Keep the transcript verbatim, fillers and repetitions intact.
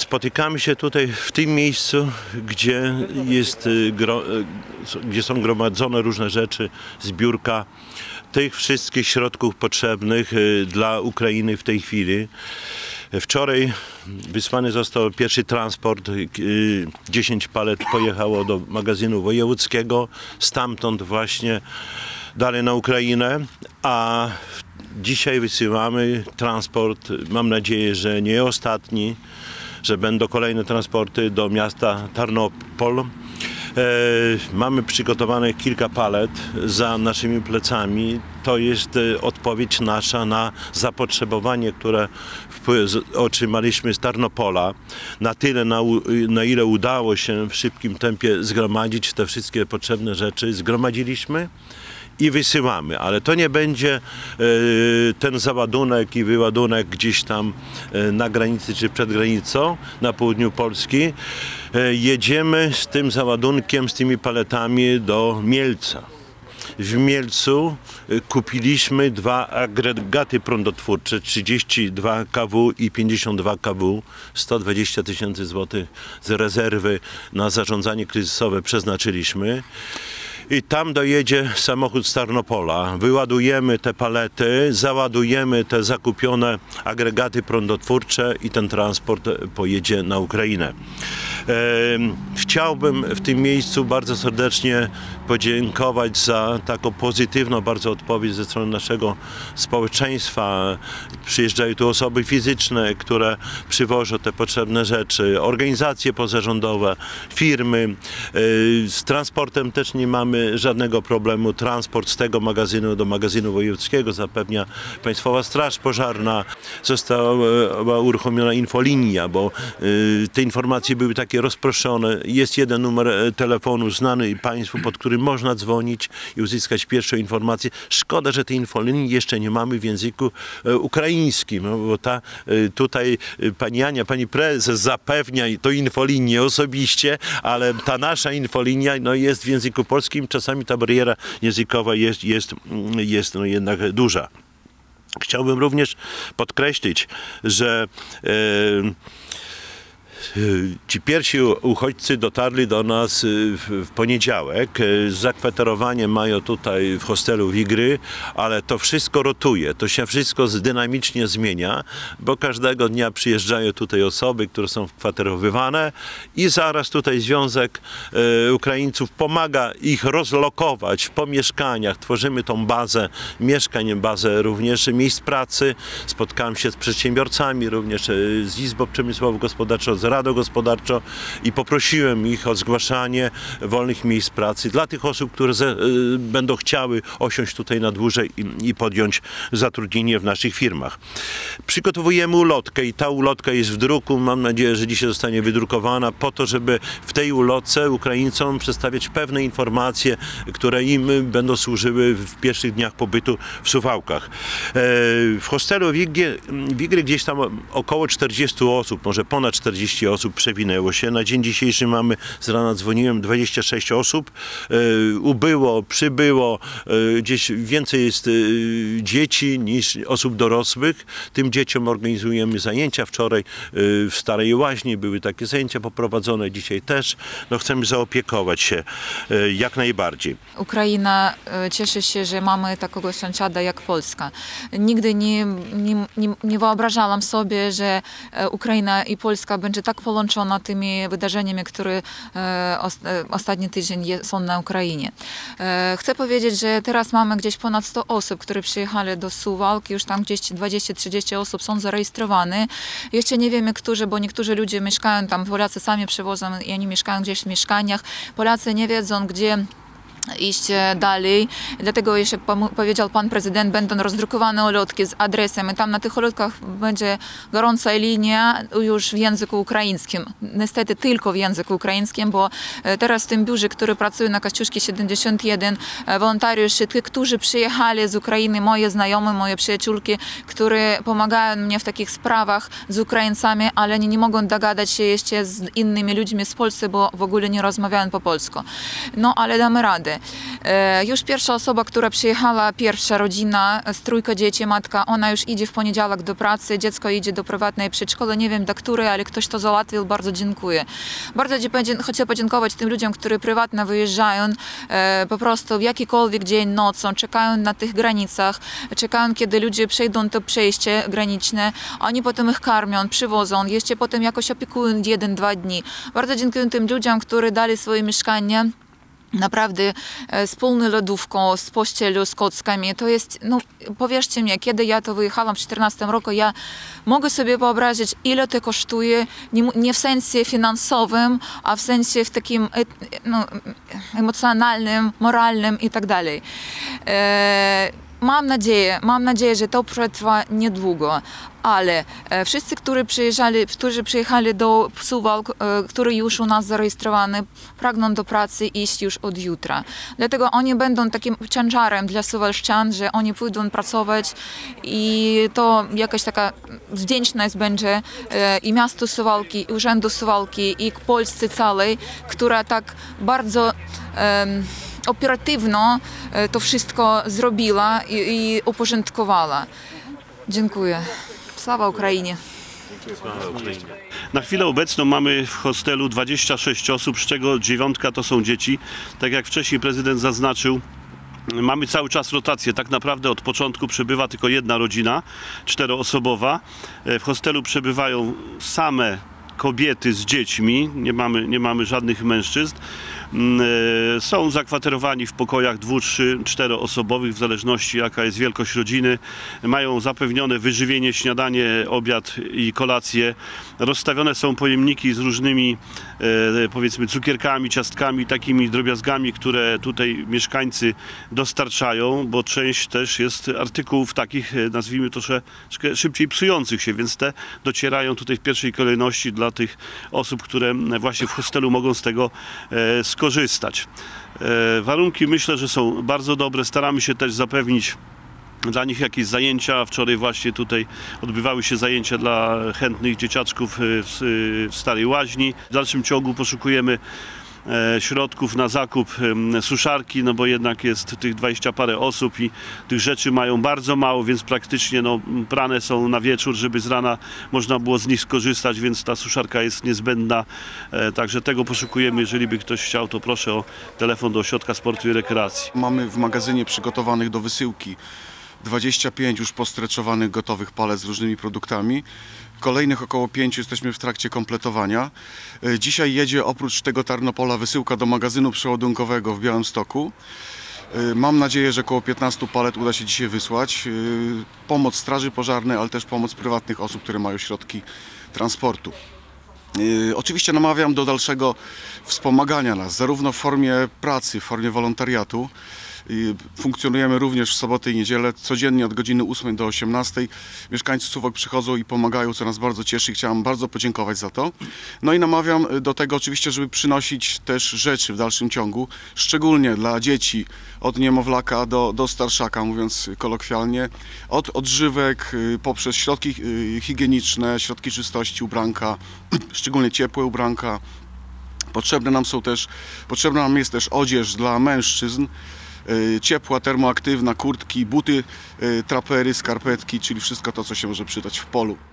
Spotykamy się tutaj w tym miejscu, gdzie, jest, gdzie są gromadzone różne rzeczy, zbiórka tych wszystkich środków potrzebnych dla Ukrainy w tej chwili. Wczoraj wysłany został pierwszy transport, dziesięć palet pojechało do magazynu wojewódzkiego, stamtąd właśnie dalej na Ukrainę, a dzisiaj wysyłamy transport, mam nadzieję, że nie ostatni, że będą kolejne transporty do miasta Tarnopol. E, mamy przygotowane kilka palet za naszymi plecami. To jest e, odpowiedź nasza na zapotrzebowanie, które otrzymaliśmy z Tarnopola. Na tyle, na, na ile udało się w szybkim tempie zgromadzić te wszystkie potrzebne rzeczy, zgromadziliśmy i wysyłamy, ale to nie będzie e, ten załadunek i wyładunek gdzieś tam e, na granicy czy przed granicą na południu Polski. E, jedziemy z tym załadunkiem, z tymi paletami do Mielca. W Mielcu kupiliśmy dwa agregaty prądotwórcze, trzydzieści dwa kW i pięćdziesiąt dwa kW, sto dwadzieścia tysięcy złotych z rezerwy na zarządzanie kryzysowe przeznaczyliśmy. I tam dojedzie samochód z Tarnopola. Wyładujemy te palety, załadujemy te zakupione agregaty prądotwórcze i ten transport pojedzie na Ukrainę. E, chciałbym w tym miejscu bardzo serdecznie podziękować za taką pozytywną bardzo odpowiedź ze strony naszego społeczeństwa. Przyjeżdżają tu osoby fizyczne, które przywożą te potrzebne rzeczy, organizacje pozarządowe, firmy. E, z transportem też nie mamy żadnego problemu. Transport z tego magazynu do magazynu wojewódzkiego zapewnia Państwowa Straż Pożarna. Została uruchomiona infolinia, bo y, te informacje były takie rozproszone. Jest jeden numer telefonu znany Państwu, pod którym można dzwonić i uzyskać pierwszą informację. Szkoda, że tej infolinii jeszcze nie mamy w języku y, ukraińskim, bo ta, y, tutaj y, pani Ania, pani prezes zapewnia tą infolinię osobiście, ale ta nasza infolinia no, jest w języku polskim. Czasami ta bariera językowa jest, jest, jest no jednak duża. Chciałbym również podkreślić, że e, ci pierwsi uchodźcy dotarli do nas w poniedziałek. Zakwaterowanie mają tutaj w hostelu Wigry, ale to wszystko rotuje, to się wszystko dynamicznie zmienia, bo każdego dnia przyjeżdżają tutaj osoby, które są wkwaterowywane i zaraz tutaj Związek Ukraińców pomaga ich rozlokować w pomieszkaniach. Tworzymy tą bazę mieszkań, bazę również miejsc pracy. Spotkałem się z przedsiębiorcami, również z Izbą Przemysłowo-Gospodarczą, z Radą Gospodarczą i poprosiłem ich o zgłaszanie wolnych miejsc pracy dla tych osób, które ze, y, będą chciały osiąść tutaj na dłużej i, i podjąć zatrudnienie w naszych firmach. Przygotowujemy ulotkę i ta ulotka jest w druku. Mam nadzieję, że dzisiaj zostanie wydrukowana po to, żeby w tej ulotce Ukraińcom przedstawiać pewne informacje, które im będą służyły w pierwszych dniach pobytu w Suwałkach. E, w hostelu Wigry, Wigry gdzieś tam około czterdziestu osób, może ponad czterdzieści osób przewinęło się. Na dzień dzisiejszy mamy, z rana dzwoniłem, dwadzieścia sześć osób. E, ubyło, przybyło, e, gdzieś więcej jest e, dzieci niż osób dorosłych. Tym dzieciom organizujemy zajęcia. Wczoraj e, w Starej Łaźni były takie zajęcia poprowadzone, dzisiaj też. No, chcemy zaopiekować się e, jak najbardziej. Ukraina e, cieszy się, że mamy takiego sąsiada jak Polska. Nigdy nie, nie, nie, nie wyobrażałam sobie, że e, Ukraina i Polska będzie tak połączona tymi wydarzeniami, które e, os, e, ostatni tydzień je, są na Ukrainie. E, chcę powiedzieć, że teraz mamy gdzieś ponad sto osób, które przyjechali do Suwałk, już tam gdzieś dwadzieścia trzydzieści osób są zarejestrowane. Jeszcze nie wiemy, którzy, bo niektórzy ludzie mieszkają tam, Polacy sami przywożą i oni mieszkają gdzieś w mieszkaniach. Polacy nie wiedzą, gdzie iść dalej. Dlatego jeszcze powiedział pan prezydent, będą rozdrukowane ulotki z adresem i tam na tych ulotkach będzie gorąca linia już w języku ukraińskim. Niestety tylko w języku ukraińskim, bo teraz w tym biurze, który pracuje na Kościuszki siedemdziesiąt jeden, wolontariusze, tych, którzy przyjechali z Ukrainy, moje znajome, moje przyjaciółki, które pomagają mnie w takich sprawach z Ukraińcami, ale oni nie mogą dogadać się jeszcze z innymi ludźmi z Polski, bo w ogóle nie rozmawiają po polsku. No ale damy radę. E, już pierwsza osoba, która przyjechała, pierwsza rodzina z trójką dzieci, matka, ona już idzie w poniedziałek do pracy, dziecko idzie do prywatnej przedszkoły, nie wiem do której, ale ktoś to załatwił, bardzo dziękuję. Bardzo chcę podziękować tym ludziom, którzy prywatnie wyjeżdżają e, po prostu w jakikolwiek dzień, nocą, czekają na tych granicach, czekają, kiedy ludzie przejdą to przejście graniczne, oni potem ich karmią, przywożą, jeszcze potem jakoś opiekują jeden, dwa dni. Bardzo dziękuję tym ludziom, którzy dali swoje mieszkania. Naprawdę z pełną lodówką, z pościelą, z kockami. To jest, no powierzcie mi, kiedy ja to wyjechałam w dwa tysiące czternastym roku, ja mogę sobie wyobrazić, ile to kosztuje, nie, nie w sensie finansowym, a w sensie w takim no, emocjonalnym, moralnym i tak dalej. E, Mam nadzieję, mam nadzieję, że to przetrwa niedługo, ale e, wszyscy, którzy przyjeżdżali, którzy przyjechali do Suwałk, e, którzy już u nas zarejestrowani, pragną do pracy iść już od jutra. Dlatego oni będą takim ciężarem dla suwalszczan, że oni pójdą pracować i to jakaś taka wdzięczność będzie e, i miastu Suwałki, i Urzędu Suwałki, i Polsce całej, która tak bardzo e, operatywno to wszystko zrobiła i, i uporządkowała. Dziękuję. Sława Ukrainie. Na chwilę obecną mamy w hostelu dwadzieścia sześć osób, z czego dziewiątka to są dzieci. Tak jak wcześniej prezydent zaznaczył, mamy cały czas rotację. Tak naprawdę od początku przebywa tylko jedna rodzina, czteroosobowa. W hostelu przebywają same kobiety z dziećmi, nie mamy, nie mamy żadnych mężczyzn. Są zakwaterowani w pokojach dwu, trzy, czteroosobowych, w zależności jaka jest wielkość rodziny. Mają zapewnione wyżywienie, śniadanie, obiad i kolację. Rozstawione są pojemniki z różnymi, powiedzmy, cukierkami, ciastkami, takimi drobiazgami, które tutaj mieszkańcy dostarczają, bo część też jest artykułów takich, nazwijmy to, troszeczkę szybciej psujących się, więc te docierają tutaj w pierwszej kolejności dla tych osób, które właśnie w hostelu mogą z tego skorzystać. skorzystać. E, warunki myślę, że są bardzo dobre. Staramy się też zapewnić dla nich jakieś zajęcia. Wczoraj właśnie tutaj odbywały się zajęcia dla chętnych dzieciaczków w, w Starej Łaźni. W dalszym ciągu poszukujemy e, środków na zakup e, suszarki, no bo jednak jest tych dwadzieścia parę osób i tych rzeczy mają bardzo mało, więc praktycznie no, prane są na wieczór, żeby z rana można było z nich skorzystać, więc ta suszarka jest niezbędna. E, także tego poszukujemy. Jeżeli by ktoś chciał, to proszę o telefon do Ośrodka Sportu i Rekreacji. Mamy w magazynie przygotowanych do wysyłki dwadzieścia pięć już postreczowanych gotowych palet z różnymi produktami. Kolejnych około pięciu jesteśmy w trakcie kompletowania. Dzisiaj jedzie oprócz tego Tarnopola wysyłka do magazynu przeładunkowego w Białymstoku. Mam nadzieję, że około piętnastu palet uda się dzisiaj wysłać. Pomoc straży pożarnej, ale też pomoc prywatnych osób, które mają środki transportu. Oczywiście namawiam do dalszego wspomagania nas, zarówno w formie pracy, w formie wolontariatu. Funkcjonujemy również w soboty i niedzielę, codziennie od godziny ósmej do osiemnastej. Mieszkańcy Suwałk przychodzą i pomagają, co nas bardzo cieszy i chciałem bardzo podziękować za to. No i namawiam do tego oczywiście, żeby przynosić też rzeczy w dalszym ciągu, szczególnie dla dzieci, od niemowlaka do, do starszaka, mówiąc kolokwialnie, od odżywek poprzez środki higieniczne, środki czystości, ubranka, szczególnie ciepłe ubranka. Potrzebne nam są też, potrzebna nam jest też odzież dla mężczyzn, ciepła, termoaktywna, kurtki, buty, trapery, skarpetki, czyli wszystko to, co się może przydać w polu.